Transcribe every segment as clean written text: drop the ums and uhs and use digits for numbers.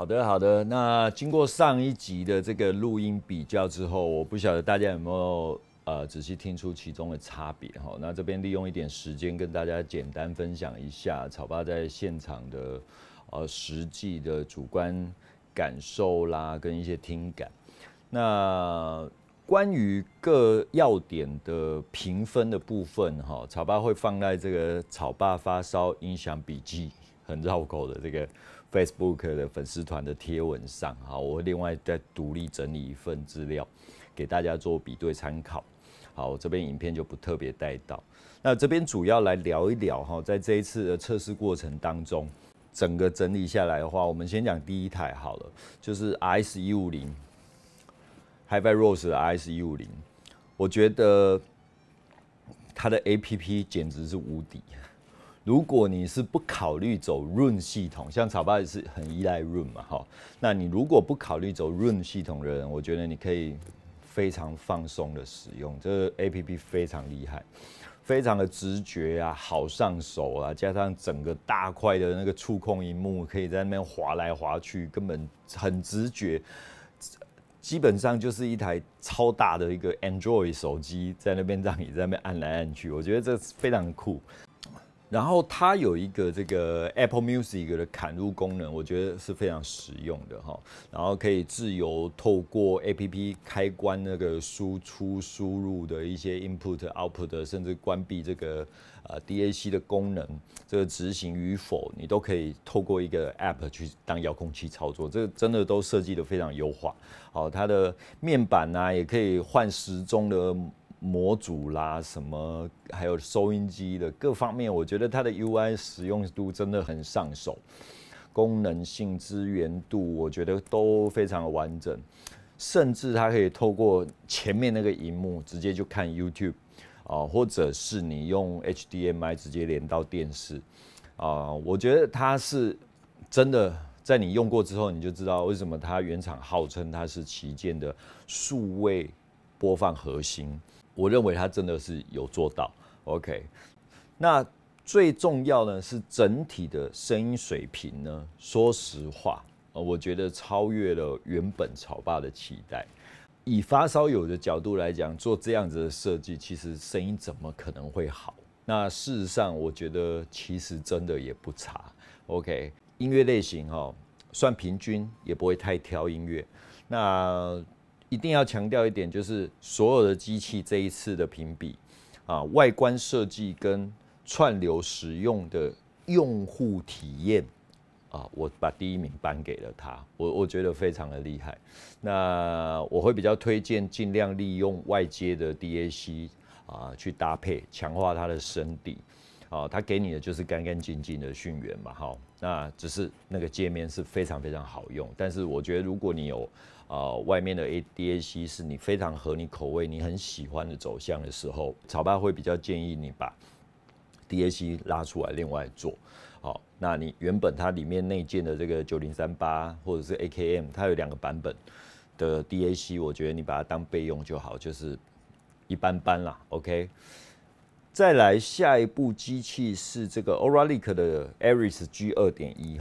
好的。那经过上一集的这个录音比较之后，我不晓得大家有没有仔细听出其中的差别哈。那这边利用一点时间跟大家简单分享一下草爸在现场的实际的主观感受啦，跟一些听感。那关于各要点的评分的部分哈，草爸会放在这个草爸发烧音响笔记很绕口的这个 Facebook 的粉丝团的贴文上，好，我会另外再独立整理一份资料给大家做比对参考。好，我这边影片就不特别带到。那这边主要来聊一聊哈，在这一次的测试过程当中，整个整理下来的话，我们先讲第一台好了，就是 RS150 Hi-Fi Rose 的 RS150，我觉得它的 APP 简直是无敌。如果你是不考虑走 Roon 系统，像草爸也是很依赖 Roon 嘛，哈，那你如果不考虑走 Roon 系统的人，我觉得你可以非常放松的使用，这个 APP 非常厉害，非常的直觉啊，好上手啊，加上整个大块的那个触控萤幕，可以在那边滑来滑去，根本很直觉。基本上就是一台超大的一个 Android 手机在那边让你在那边按来按去，我觉得这非常酷。然后它有一个这个 Apple Music 的砍入功能，我觉得是非常实用的哈。然后可以自由透过 APP 开关那个输出输入的一些 input、output， 甚至关闭这个DAC 的功能，这个执行与否，你都可以透过一个 App 去当遥控器操作。这个真的都设计得非常优化。好，它的面板啊也可以换时钟的模组啦，什么还有收音机的各方面，我觉得它的 UI 使用度真的很上手，功能性、资源度，我觉得都非常的完整，甚至它可以透过前面那个荧幕直接就看 YouTube 或者是你用 HDMI 直接连到电视我觉得它是真的。在你用过之后，你就知道为什么它原厂号称它是旗舰的数位播放核心。我认为它真的是有做到 ，OK。那最重要呢是整体的声音水平呢，说实话，我觉得超越了原本草爸的期待。以发烧友的角度来讲，做这样子的设计，其实声音怎么可能会好？那事实上，我觉得其实真的也不差 ，OK。音乐类型算平均，也不会太挑音乐。那一定要强调一点，就是所有的机器这一次的评比外观设计跟串流使用的用户体验我把第一名颁给了他，我觉得非常的厉害。那我会比较推荐尽量利用外接的 DAC 去搭配，强化它的声底。它给你的就是干干净净的讯源嘛，那只是那个界面是非常非常好用，但是我觉得如果你有外面的 DAC 是你非常合你口味、你很喜欢的走向的时候，草爸会比较建议你把 DAC 拉出来另外做。那你原本它里面内建的这个9038或者是 AKM， 它有2个版本的 DAC， 我觉得你把它当备用就好，就是一般般啦 ，OK。再来下一部机器是这个 Auralic 的 Aries G2.1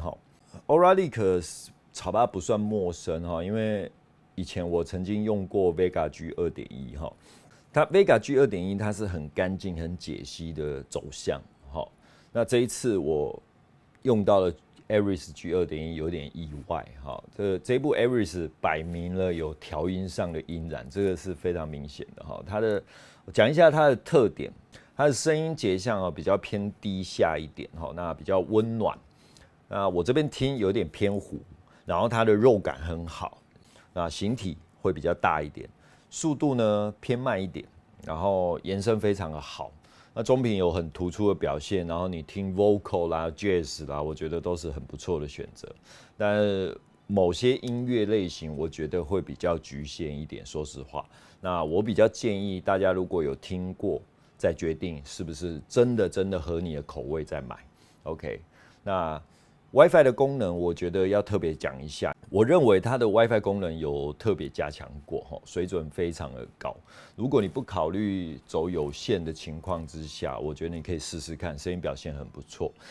Auralic 草爸不算陌生因为以前我曾经用过 Vega G2.1 它 Vega G2.1 它是很干净、很解析的走向那这一次我用到了 Aries G2.1 有点意外这部 Aries 摆明了有调音上的阴染，这个是非常明显的我讲一下它的特点。它的声音结像比较偏低下一点那比较温暖。那我这边听有点偏糊，然后它的肉感很好，那形体会比较大一点，速度呢偏慢一点，然后延伸非常的好。那中频有很突出的表现，然后你听 vocal 啦、jazz 啦，我觉得都是很不错的选择。但某些音乐类型，我觉得会比较局限一点，说实话。那我比较建议大家如果有听过，再决定是不是真的合你的口味再买 ，OK？ 那 WiFi 的功能，我觉得要特别讲一下。我认为它的 WiFi 功能有特别加强过，水准非常的高。如果你不考虑走有线的情况之下，我觉得你可以试试看，声音表现很不错。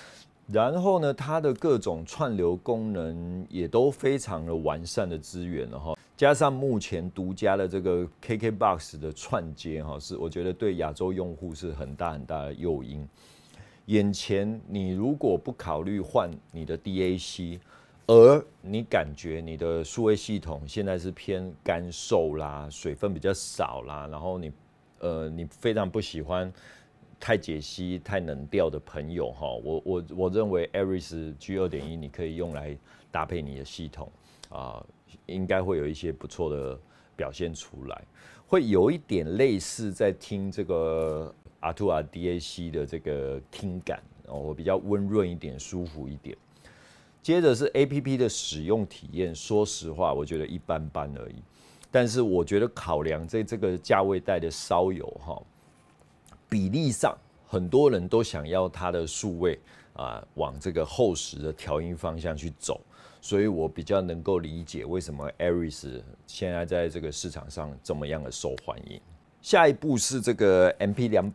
然后呢，它的各种串流功能也都非常的完善的资源了哈，加上目前独家的这个 KKBOX 的串接哈，是我觉得对亚洲用户是很大的诱因。眼前你如果不考虑换你的 DAC， 而你感觉你的数位系统现在是偏干瘦啦，水分比较少啦，然后你非常不喜欢太解析、太冷调的朋友哈，我认为 Aries G2.1 你可以用来搭配你的系统应该会有一些不错的表现出来，会有一点类似在听这个R2R DAC 的这个听感我比较温润一点、舒服一点。接着是 APP 的使用体验，说实话，我觉得一般般而已。但是我觉得考量在这个价位带的烧友比例上，很多人都想要它的数位往这个厚实的调音方向去走，所以我比较能够理解为什么 Aries 现在在这个市场上这么样的受欢迎。下一步是这个 MP200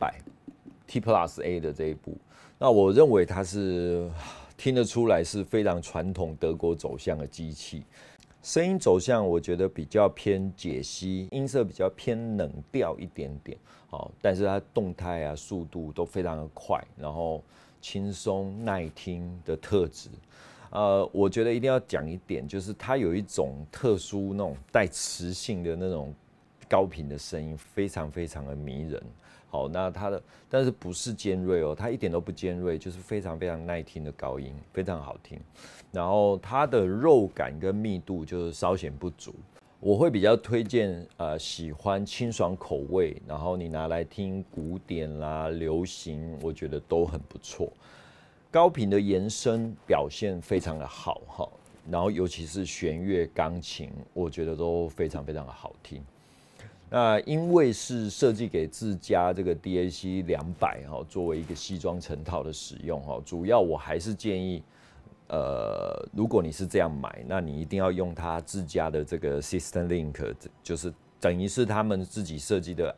T Plus A 的这一步，那我认为它是听得出来是非常传统德国走向的机器，声音走向我觉得比较偏解析，音色比较偏冷调一点点，但是它动态速度都非常的快，然后轻松耐听的特质。我觉得一定要讲一点，就是它有一种特殊那种带磁性的那种高频的声音，非常非常的迷人。好，那它的但是不是尖锐它一点都不尖锐，就是非常非常耐听的高音，非常好听。然后它的肉感跟密度就是稍显不足。我会比较推荐喜欢清爽口味，然后你拿来听古典啦、流行，我觉得都很不错。高频的延伸表现非常的好然后尤其是弦乐、钢琴，我觉得都非常非常的好听。那因为是设计给自家这个 DAC 200作为一个西装成套的使用主要我还是建议，如果你是这样买，那你一定要用它自家的这个 System Link， 就是等于是他们自己设计的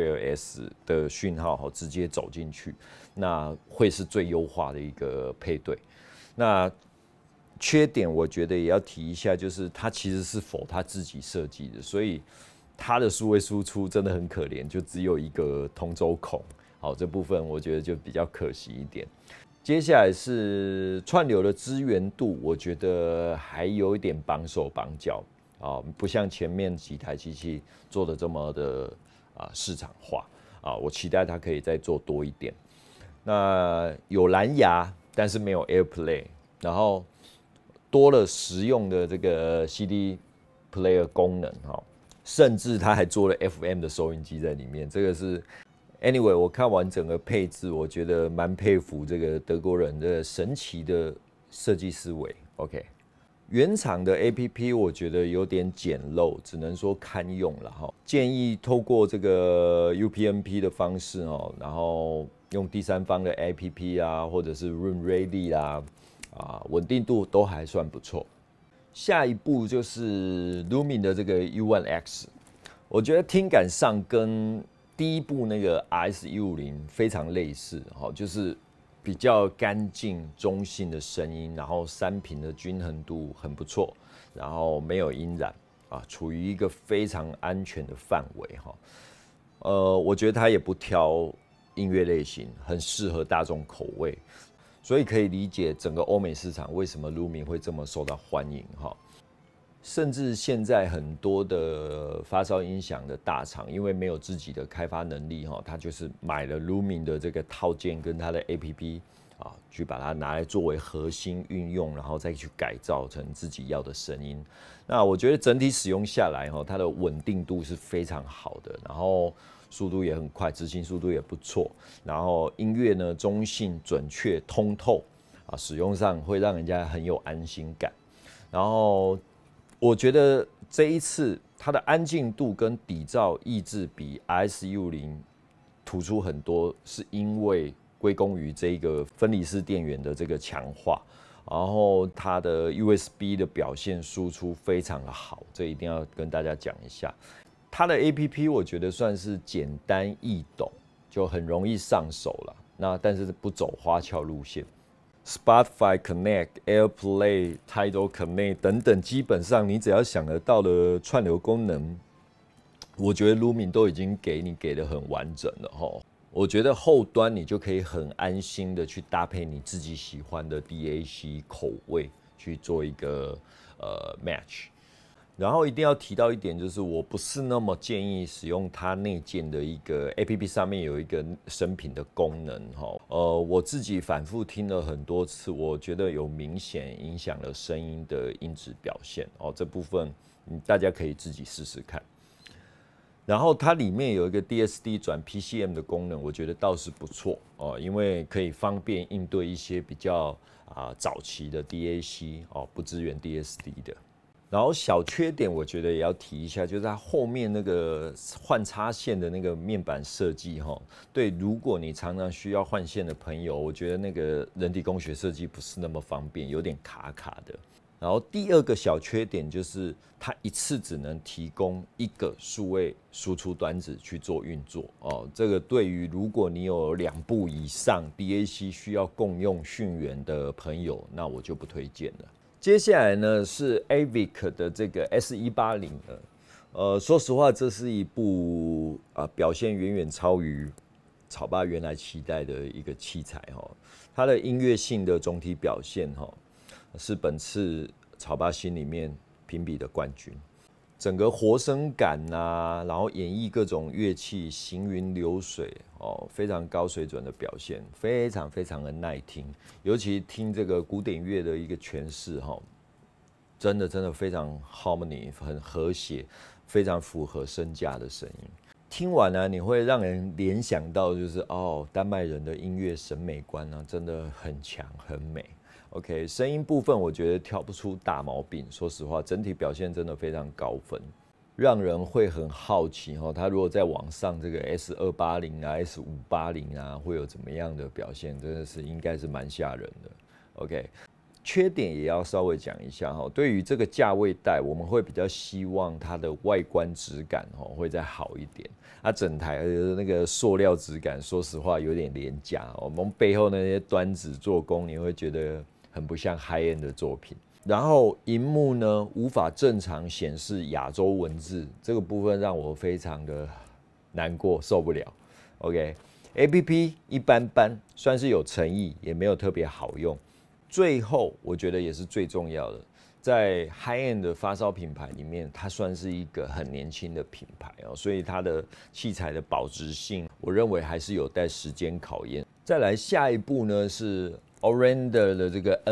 I2S 的讯号直接走进去，那会是最优化的一个配对。那缺点我觉得也要提一下，就是它其实是否它自己设计的，所以它的数位输出真的很可怜，就只有一个同轴孔。好，这部分我觉得就比较可惜一点。接下来是串流的支援度，我觉得还有一点绑手绑脚不像前面几台机器做的这么的市场化我期待它可以再做多一点。那有蓝牙，但是没有 AirPlay， 然后多了实用的这个 CD Player 功能甚至它还做了 FM 的收音机在里面，这个是 anyway 我看完整个配置，我觉得蛮佩服这个德国人的神奇的设计思维。OK， 原厂的 APP 我觉得有点简陋，只能说堪用了建议透过这个 UPnP 的方式然后用第三方的 APP或者是 Room Ready 啦稳定度都还算不错。下一步就是 Lumin 的这个 U1X， 我觉得听感上跟第一部那个 RS150 非常类似就是比较干净中性的声音，然后3频的均衡度很不错，然后没有音染处于一个非常安全的范围我觉得它也不挑音乐类型，很适合大众口味。所以可以理解整个欧美市场为什么 Lumin 会这么受到欢迎甚至现在很多的发烧音响的大厂，因为没有自己的开发能力他就是买了 Lumin 的这个套件跟它的 APP去把它拿来作为核心运用，然后再去改造成自己要的声音。那我觉得整体使用下来它的稳定度是非常好的，然后速度也很快，执行速度也不错，然后音乐呢中性、准确、通透使用上会让人家很有安心感。然后我觉得这一次它的安静度跟底噪抑制比 RS150 突出很多，是因为归功于这个分离式电源的这个强化，然后它的 USB 的表现输出非常的好，这一定要跟大家讲一下。它的 APP 我觉得算是简单易懂，就很容易上手了。那但是不走花俏路线， Spotify Connect、AirPlay、Tidal Connect 等等，基本上你只要想得到的串流功能，我觉得 Lumen 都已经给得很完整了齁。我觉得后端你就可以很安心的去搭配你自己喜欢的 DAC 口味去做一个match。然后一定要提到一点，就是我不是那么建议使用它内建的一个 APP 上面有一个声频的功能哈。我自己反复听了很多次，我觉得有明显影响了声音的音质表现哦。这部分大家可以自己试试看。然后它里面有一个 DSD 转 PCM 的功能，我觉得倒是不错哦，因为可以方便应对一些比较早期的 DAC 哦，不支援 DSD 的。然后小缺点我觉得也要提一下，就是它后面那个换插线的那个面板设计哈，对，如果你常常需要换线的朋友，我觉得那个人体工学设计不是那么方便，有点卡卡的。然后第二个小缺点就是它一次只能提供一个数位输出端子去做运作哦，这个对于如果你有2部以上 DAC 需要共用讯源的朋友，那我就不推荐了。接下来呢是 Avic 的这个 S180了，说实话，这是一部表现远远超于草爸原来期待的一个器材哈，它的音乐性的总体表现哈是本次草爸心里面评比的冠军。整个活声感啊，然后演绎各种乐器行云流水哦，非常高水准的表现，非常非常的耐听。尤其听这个古典乐的一个诠释哈，真的非常 harmony， 很和谐，非常符合身价的声音。听完呢，你会让人联想到就是丹麦人的音乐审美观呢，真的很强很美。OK， 声音部分我觉得挑不出大毛病，说实话，整体表现真的非常高分，让人会很好奇哈，他如果在网上这个 S280啊、S580啊，会有怎么样的表现？真的是应该是蛮吓人的。OK， 缺点也要稍微讲一下哈，对于这个价位带，我们会比较希望它的外观质感会再好一点。它整台的那个塑料质感，说实话有点廉价，我们背后那些端子做工，你会觉得很不像 high end 的作品。然后荧幕呢无法正常显示亚洲文字，这个部分让我非常的难过，受不了。OK，APP 一般般，算是有诚意，也没有特别好用。最后我觉得也是最重要的，在 high end 的发烧品牌里面，它算是一个很年轻的品牌哦，所以它的器材的保值性，我认为还是有待时间考验。再来下一步呢是 Orander 的这个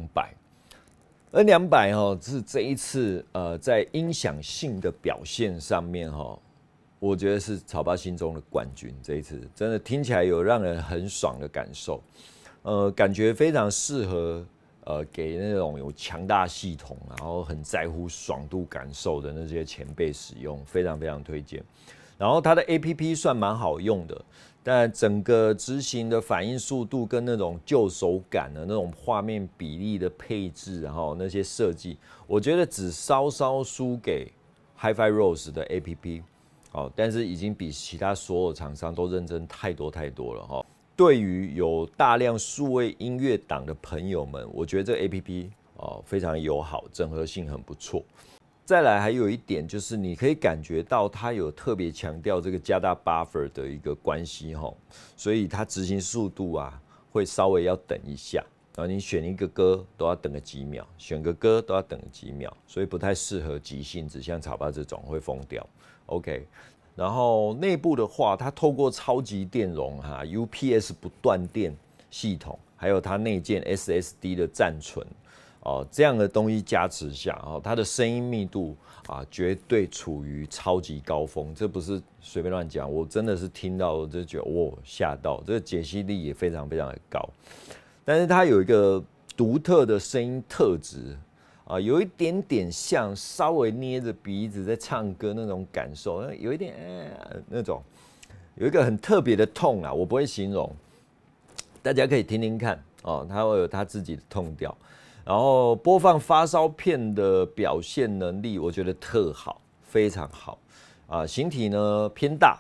N200 是这一次在音响性的表现上面我觉得是草爸心中的冠军。这一次真的听起来有让人很爽的感受，感觉非常适合给那种有强大系统，然后很在乎爽度感受的那些前辈使用，非常非常推荐。然后它的 APP 算蛮好用的，但整个执行的反应速度跟那种旧手感的那种画面比例的配置，然后那些设计，我觉得只稍稍输给 HiFi Rose 的 APP， 但是已经比其他所有厂商都认真太多了对于有大量数位音乐档的朋友们，我觉得这个 APP 非常友好，整合性很不错。再来还有一点就是，你可以感觉到它有特别强调这个加大 buffer 的一个关系所以它执行速度会稍微要等一下，然后你选一个歌都要等个几秒，选个歌都要等个几秒，所以不太适合急性子，像草爸这种会疯掉。OK。然后内部的话，它透过超级电容UPS 不断电系统，还有它内建 SSD 的暂存这样的东西加持下它的声音密度绝对处于超级高峰，这不是随便乱讲，我真的是听到就觉得吓到，这个解析力也非常非常的高，但是它有一个独特的声音特质。有一点点像稍微捏着鼻子在唱歌那种感受，有一点那种，有一个很特别的痛我不会形容，大家可以听听看它会有它自己的痛调。然后播放发烧片的表现能力，我觉得特好，非常好形体呢偏大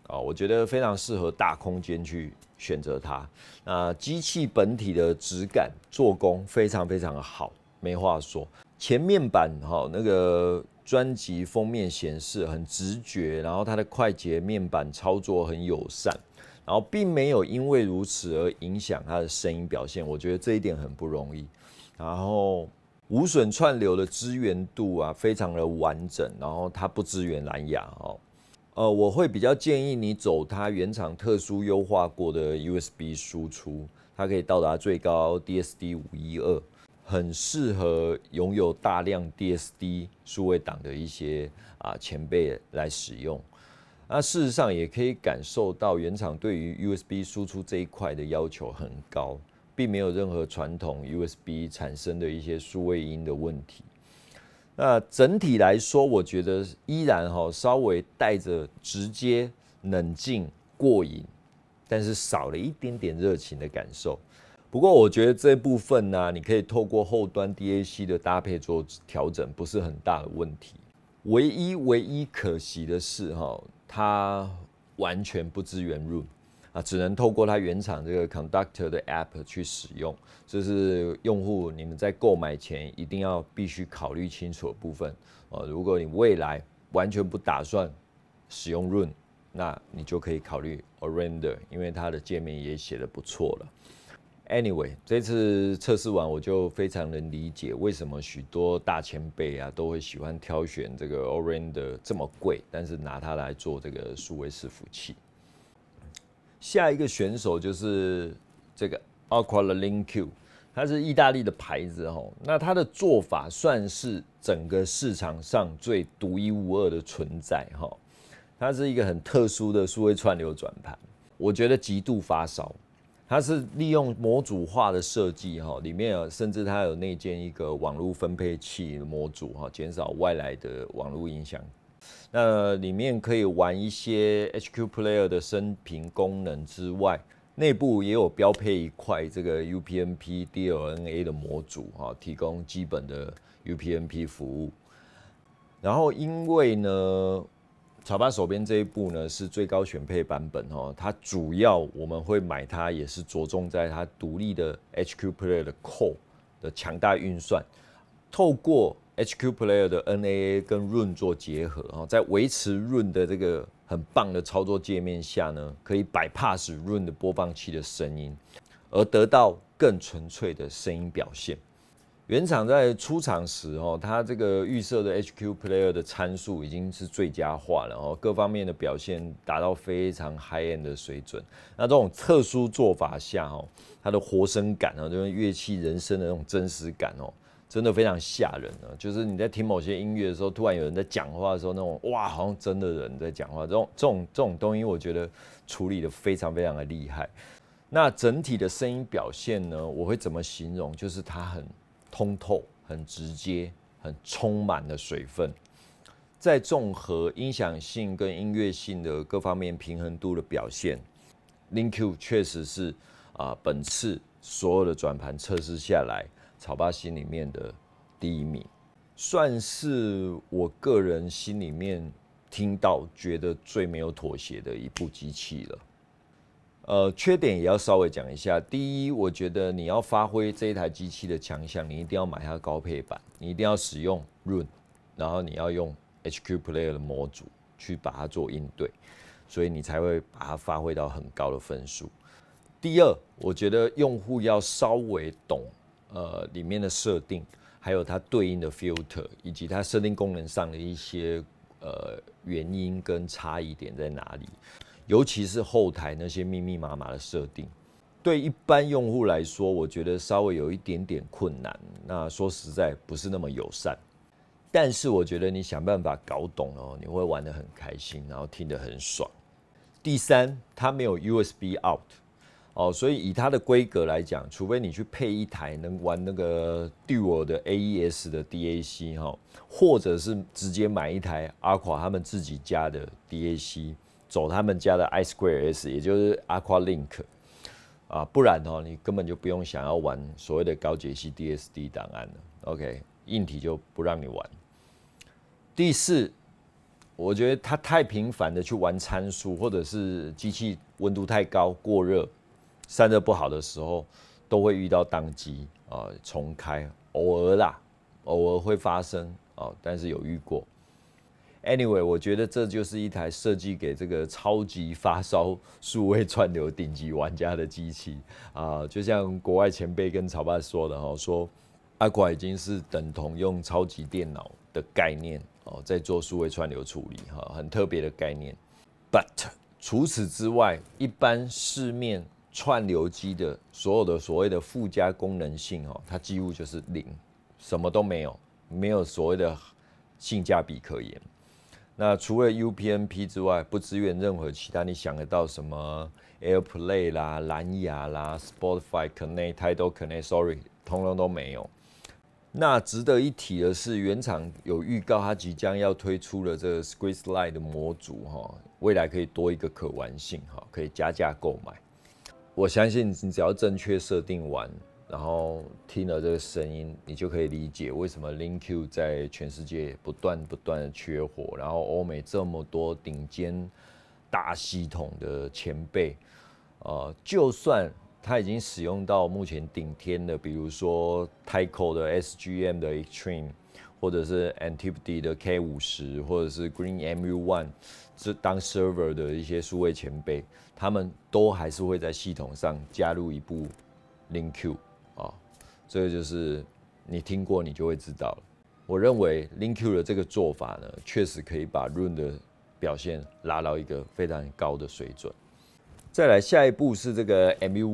啊，我觉得非常适合大空间去选择它。那机器本体的质感、做工非常非常的好，没话说。前面板那个专辑封面显示很直觉，然后它的快捷面板操作很友善，然后并没有因为如此而影响它的声音表现，我觉得这一点很不容易。然后无损串流的支援度啊，非常的完整，然后它不支援蓝牙我会比较建议你走它原厂特殊优化过的 USB 输出，它可以到达最高 DSD512，很适合拥有大量 DSD 数位档的一些前辈来使用。那事实上也可以感受到原厂对于 USB 输出这一块的要求很高，并没有任何传统 USB 产生的一些数位音的问题。那整体来说，我觉得依然稍微带着直接、冷静、过瘾，但是少了一点点热情的感受。不过我觉得这部分呢，你可以透过后端 DAC 的搭配做调整，不是很大的问题。唯一可惜的是它完全不支援 Room。只能透过它原厂这个 Conductor 的 App 去使用，这是用户你们在购买前一定要必须考虑清楚的部分。如果你未来完全不打算使用 Room， 那你就可以考虑 Orender， 因为它的界面也写得不错了。Anyway， 这次测试完我就非常能理解为什么许多大前辈都会喜欢挑选这个 Orender 这么贵，但是拿它来做这个数位伺服器。下一个选手就是这个 Aqualink Q， 它是意大利的牌子那它的做法算是整个市场上最独一无二的存在它是一个很特殊的数位串流转盘，我觉得极度发烧。它是利用模组化的设计里面甚至它有内建一个网络分配器模组减少外来的网络影响。那里面可以玩一些 HQ Player 的声频功能之外，内部也有标配一块这个 UPnP DLNA 的模组提供基本的 UPnP 服务。然后因为呢，草巴手边这一部呢是最高选配版本它主要我们会买它也是着重在它独立的 HQ Player 的 Core 的强大运算，透过HQ Player 的 NAA 跟 Roon 做结合在维持 Roon 的这个很棒的操作界面下呢，可以bypass Roon 的播放器的声音，而得到更纯粹的声音表现。原厂在出厂时它这个预设的 HQ Player 的参数已经是最佳化了各方面的表现达到非常 high end 的水准。那这种特殊做法下它的活声感就是乐器人声的那种真实感真的非常吓人就是你在听某些音乐的时候，突然有人在讲话的时候，那种哇，好像真的人在讲话，这种东西，我觉得处理的非常非常的厉害。那整体的声音表现呢，我会怎么形容？就是它很通透、很直接、很充满了水分，在综合音响性跟音乐性的各方面平衡度的表现，Link Q 确实是本次所有的转盘测试下来，草巴心里面的第一名，算是我个人心里面听到觉得最没有妥协的一部机器了。缺点也要稍微讲一下。第一，我觉得你要发挥这一台机器的强项，你一定要买它高配版，你一定要使用 Roon， 然后你要用 HQ Player 的模组去把它做应对，所以你才会把它发挥到很高的分数。第二，我觉得用户要稍微懂里面的设定，还有它对应的 filter， 以及它设定功能上的一些原因跟差异点在哪里，尤其是后台那些密密麻麻的设定，对一般用户来说，我觉得稍微有一点点困难。那说实在不是那么友善，但是我觉得你想办法搞懂你会玩得很开心，然后听得很爽。第三，它没有 USB out。所以以它的规格来讲，除非你去配一台能玩那个 Dual 的 AES 的 DAC 或者是直接买一台 Aqua 他们自己家的 DAC， 走他们家的 I2S， 也就是 Aqualink 不然你根本就不用想要玩所谓的高解析 DSD 档案了。OK， 硬体就不让你玩。第四， 我觉得它太频繁的去玩参数，或者是机器温度太高、过热、散热不好的时候，都会遇到宕机重开，偶尔会发生但是有遇过。Anyway， 我觉得这就是一台设计给这个超级发烧数位串流顶级玩家的机器就像国外前辈跟曹爸说的说 Aqua 已经是等同用超级电脑的概念在做数位串流处理很特别的概念。But 除此之外，一般市面串流机的所有的所谓的附加功能性它几乎就是零，什么都没有，没有所谓的性价比可言。那除了 UPnP 之外，不支援任何其他你想得到什么 AirPlay 啦、蓝牙啦、Spotify Connect、Tidal Connect， 通通都没有。那值得一提的是，原厂有预告它即将要推出了这个 Squeeze Lite 的模组未来可以多一个可玩性可以加价购买。我相信你只要正确设定完，然后听了这个声音，你就可以理解为什么 LinQ 在全世界不断的缺货，然后欧美这么多顶尖大系统的前辈，就算它已经使用到目前顶天的，比如说 Tyco 的 SGM 的 Extreme， 或者是 Antipodes 的 K50， 或者是 Green MU1， 这当 server 的一些数位前辈，他们都还是会在系统上加入一部 LinQ。这个就是你听过你就会知道了。我认为 LinQ 的这个做法呢，确实可以把 Roon 的表现拉到一个非常高的水准。再来下一步是这个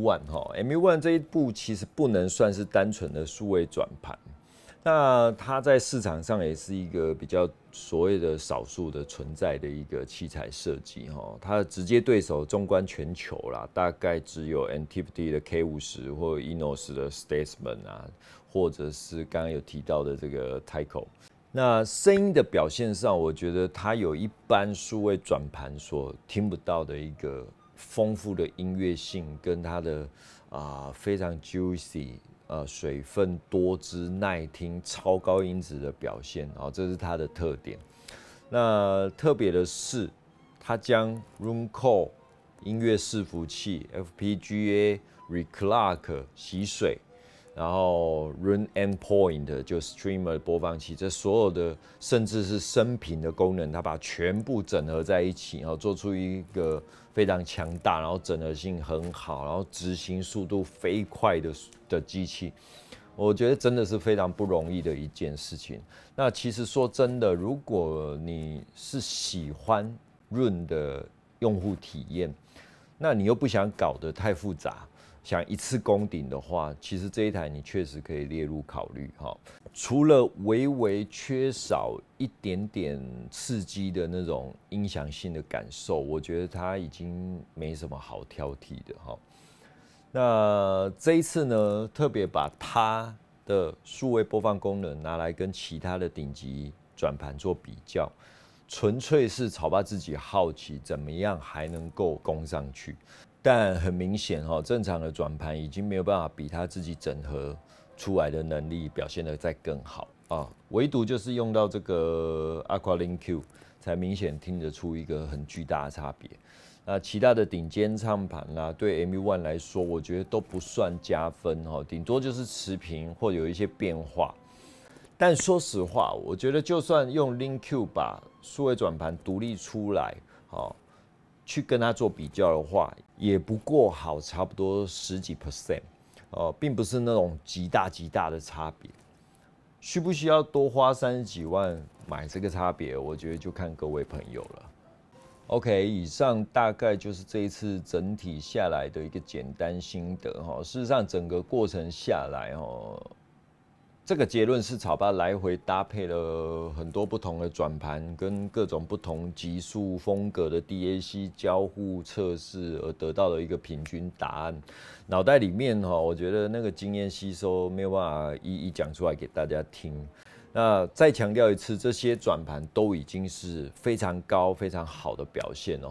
MU1 这一步其实不能算是单纯的数位转盘，那它在市场上也是一个比较所谓的少数的存在的一个器材设计它的直接对手纵观全球啦，大概只有 Antipodes 的 K50 或 Enos 的 Statesman 或者是刚刚有提到的这个 Tyco。那声音的表现上，我觉得它有一般数位转盘所听不到的一个丰富的音乐性，跟它的非常 juicy。水分多汁、耐听、超高音质的表现这是它的特点。那特别的是，它将 Room Core 音乐伺服器、FPGA、Reclock 洗水，然后 Room Endpoint 就 Streamer 播放器，这所有的甚至是升频的功能，它把全部整合在一起，然后做出一个非常强大，然后整合性很好，然后执行速度飞快的机器，我觉得真的是非常不容易的一件事情。那其实说真的，如果你是喜欢 Roon 的用户体验，那你又不想搞得太复杂，想一次攻顶的话，其实这一台你确实可以列入考虑除了微微缺少一点点刺激的那种音响性的感受，我觉得它已经没什么好挑剔的那这一次呢，特别把它的数位播放功能拿来跟其他的顶级转盘做比较，纯粹是草爸自己好奇怎么样还能够攻上去。但很明显正常的转盘已经没有办法比他自己整合出来的能力表现得再更好唯独就是用到这个 Aqua LinQ 才明显听得出一个很巨大的差别。那其他的顶尖唱盘对 MU1 来说，我觉得都不算加分顶多就是持平或有一些变化。但说实话，我觉得就算用 LinQ 把数位转盘独立出来去跟它做比较的话，也不过好差不多10几%并不是那种极大的差别。需不需要多花30几万买这个差别？我觉得就看各位朋友了。OK， 以上大概就是这一次整体下来的一个简单心得事实上，整个过程下来这个结论是草爸来回搭配了很多不同的转盘，跟各种不同级数风格的 DAC 交互测试而得到的一个平均答案。脑袋里面我觉得那个经验吸收没有办法一一讲出来给大家听。那再强调一次，这些转盘都已经是非常高、非常好的表现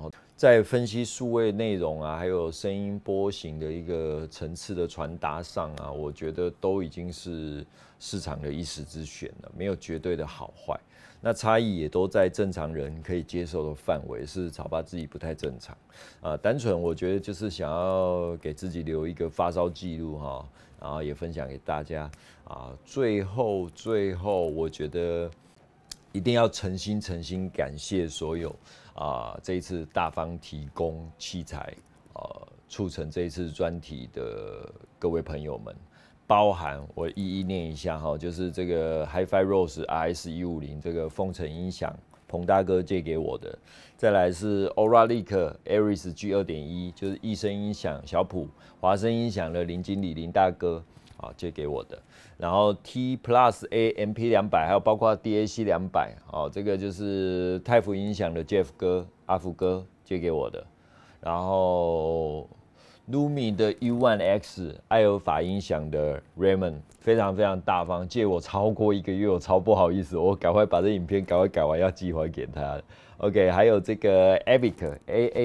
在分析数位内容啊，还有声音波形的一个层次的传达上啊，我觉得都已经是市场的一时之选了，没有绝对的好坏。那差异也都在正常人可以接受的范围，是草爸自己不太正常单纯我觉得就是想要给自己留一个发烧记录哈，然后也分享给大家最后，我觉得一定要诚心感谢所有这一次大方提供器材促成这一次专题的各位朋友们。包含我一一念一下哈，就是这个 HiFi Rose RS150这个风城音响，彭大哥借给我的。再来是 Auralic Aries G2.1，就是益声音响小普，华声音响的林经理林大哥借给我的。然后 T Plus A MP200，还有包括 DAC 200，这个就是泰福音响的 Jeff 哥阿福哥借给我的。然后Lumi 的 U1X， 艾尔法音响的 Raymond 非常大方，借我超过1个月，我超不好意思，我赶快把这影片赶快改完，要寄还给他。OK， 还有这个 Avic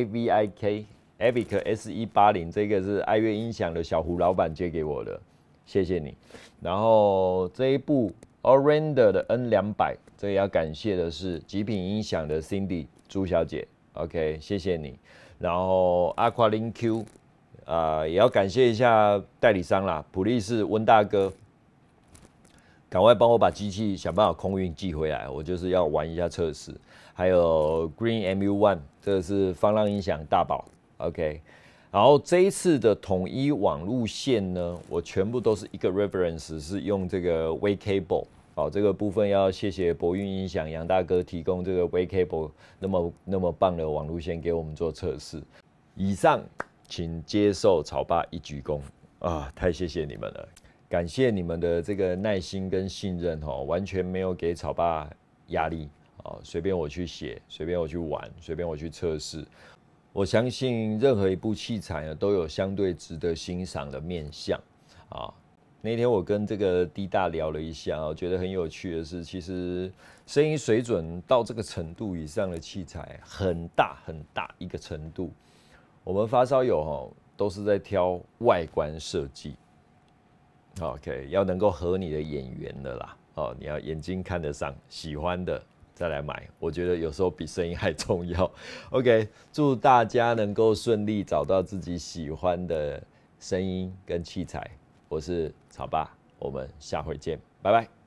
AAVIK Avic S180， 这个是爱乐音响的小胡老板借给我的，谢谢你。然后这一部 Orander 的 N200， 这个要感谢的是极品音响的 Cindy 朱小姐 ，OK， 谢谢你。然后 Aqualink Q。也要感谢一下代理商啦，普利士温大哥，赶快帮我把机器想办法空运寄回来，我就是要玩一下测试。还有 Green MU1， 这个是放浪音响大宝 ，OK。然后这一次的统一网路线呢，我全部都是一个 reference， 是用这个 WaveCable。这个部分要谢谢博运音响杨大哥提供这个 WaveCable 那么棒的网路线给我们做测试。以上。请接受草爸一鞠躬太谢谢你们了，感谢你们的这个耐心跟信任完全没有给草爸压力随便我去写，随便我去玩，随便我去测试。我相信任何一部器材呢都有相对值得欣赏的面向那天我跟这个 D 大聊了一下我觉得很有趣的是，其实声音水准到这个程度以上的器材很大一个程度。我们发烧友都是在挑外观设计 ，OK， 要能够合你的眼缘的啦，你要眼睛看得上，喜欢的再来买，我觉得有时候比声音还重要。OK， 祝大家能够顺利找到自己喜欢的声音跟器材，我是草爸，我们下回见，拜拜。